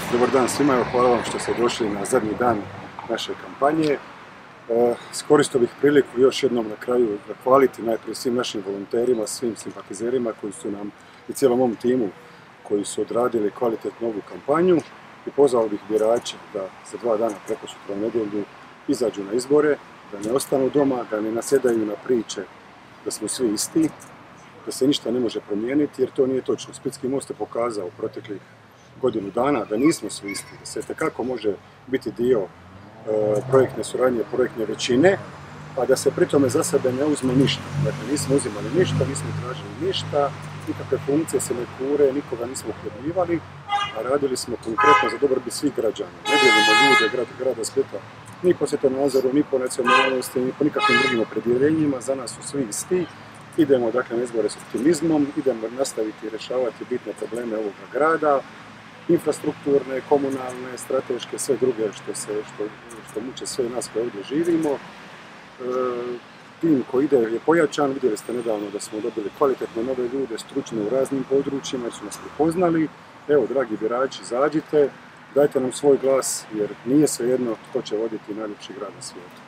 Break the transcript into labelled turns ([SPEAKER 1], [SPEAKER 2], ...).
[SPEAKER 1] Dobar dan svima, evo hvala vam što ste došli na zadnji dan naše kampanje. Iskoristio bih priliku još jednom na kraju zahvaliti najprije svim našim volonterima, svim simpatizerima koji su nam i cijelom ovom timu koji su odradili kvalitetnu ovu kampanju i pozvao bih birače da za 2 dana prekosutra u nedjelju izađu na izbore, da ne ostanu doma, da ne nasjedaju na priče da smo svi isti, da se ništa ne može promijeniti jer to nije točno. Splitski most je pokazao u proteklih godinu dana da nismo svi isti, da se itekako može biti dio projektne suradnje, projektne većine, a da se pri tome za sebe ne uzme ništa. Dakle, nismo uzimali ništa, nismo tražili ništa, nikakve funkcije se ne kure, nikoga nismo uhljebljivali, a radili smo konkretno za dobrobit svih građana. Ne dijelimo ljude grada Splita ni po svjetonazoru, ni po nacionalnosti, ni po nikakvim drugim opredjeljenjima, za nas su svi isti. Idemo dakle na izbore s optimizmom, idemo nastaviti rješavati bitne probleme ovoga grada, infrastrukturne, komunalne, strateške, sve druge što muče sve nas koji ovdje živimo. Tim koji ide je pojačan, vidjeli ste nedavno da smo dobili kvalitetne nove ljude, stručne u raznim područjima jer su nas prepoznali. Evo, dragi birači, izađite, dajte nam svoj glas jer nije svejedno tko će voditi najljepši grad na svijetu.